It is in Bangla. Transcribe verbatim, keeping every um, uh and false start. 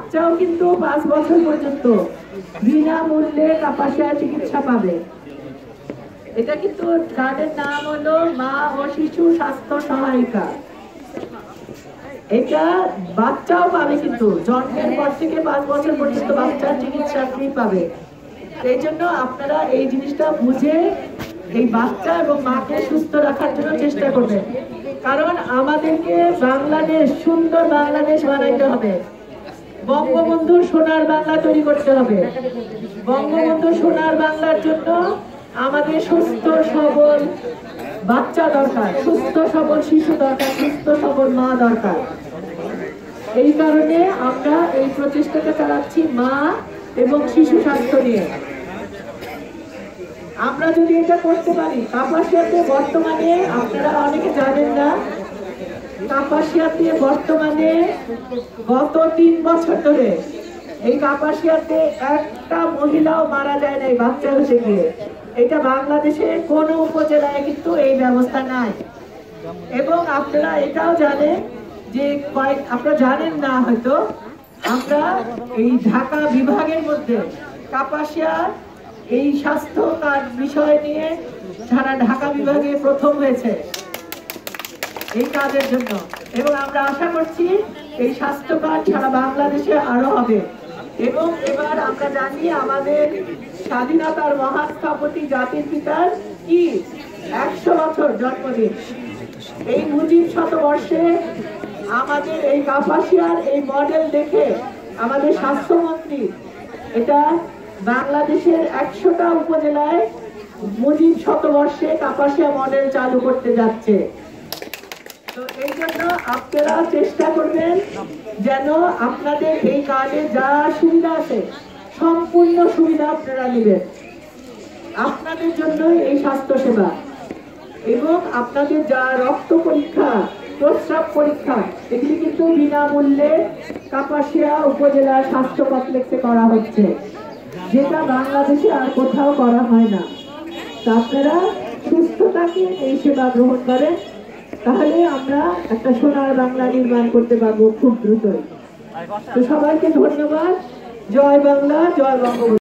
বাচ্চাও কিন্তু পাঁচ বছর পর্যন্ত বিনামূল্যে কাপাসিয়া চিকিৎসা পাবে। এটা কিন্তু কার্ডের নাম হলো মা ও শিশু স্বাস্থ্য সহায়িকা। এটা বাচ্চাও পাবে, কিন্তু জন্মের পর থেকে পাঁচ বছর পর্যন্ত বাচ্চার চিকিৎসা ফ্রি পাবে। এই জন্য আপনারা এই জিনিসটা বুঝে এই বাচ্চা এবং মাকে সুস্থ রাখার জন্য চেষ্টা করবেন, কারণ আমাদেরকে বাংলাদেশ, সুন্দর বাংলাদেশ বানাইতে হবে। বঙ্গবন্ধুর সোনার বাংলা তৈরি করতে হবে। বঙ্গবন্ধুর সোনার বাংলার জন্য আমাদের সুস্থ সবল বাচ্চা দরকার, সুস্থ সবল শিশু দরকার, সুস্থ সবল মা দরকার। এই কারণে আমরা এই প্রচেষ্টাটা চালাচ্ছি মা এবং শিশু স্বাস্থ্য নিয়ে। আমরা যদি এটা করতে পারি, কাপাসিয়াতে বর্তমানে আপনারা অনেকে জানেন না, কাপাসিয়াতে বর্তমানে গত তিন বছর ধরে এই কাপাসিয়াতে একটা মহিলাও মারা যায় নাই বাচ্চা হতে গিয়ে। এটা বাংলাদেশের কোনো উপজেলায় কিন্তু এই ব্যবস্থা নাই। এবং আপনারা এটাও জানেন যে কয়েক আপনারা জানেন না হয়তো, আমরা এই ঢাকা বিভাগের মধ্যে কাপাসিয়া এই স্বাস্থ্য কার্ড বিষয় নিয়ে সারা ঢাকা বিভাগে প্রথম হয়েছে এই কাজের জন্য। এবং আমরা আশা করছি এই স্বাস্থ্য কার্ড সারা বাংলাদেশে আরো হবে। এবং এবার আমরা জানি আমাদের স্বাধীনতার মহান স্থপতি জাতির পিতার কি একশো বছর জন্মদিন। এই মুজিব শতবর্ষে আমাদের এই কাপাসিয়ার এই মডেল দেখে আমাদের স্বাস্থ্যমন্ত্রী এটা বাংলাদেশের একশোটা উপজেলায় মুজিব শতবর্ষে কাপাসিয়া মডেল চালু করতে যাচ্ছে। তো এই জন্য আপনারা চেষ্টা করবেন যেন আপনাদের এই কার্ডে যা সুবিধা আছে সম্পূর্ণ সুবিধা আপনারা নেবেন। আপনাদের জন্য এই স্বাস্থ্য সেবা এবং আপনাদের যা রক্ত পরীক্ষা, প্রস্রাব পরীক্ষা, এগুলি কিন্তু বিনামূল্যে কাপাসিয়া উপজেলার স্বাস্থ্য কমপ্লেক্সে করা হচ্ছে, যেটা বাংলাদেশে আর কোথাও করা হয় না। তা আপনারা সুস্থ থাকেন, এই সেবা গ্রহণ করেন, তাহলে আমরা একটা সোনার বাংলা নির্মাণ করতে পারবো খুব দ্রুতই। তো সবাইকে ধন্যবাদ। জয় বাংলা, জয় বঙ্গবন্ধু।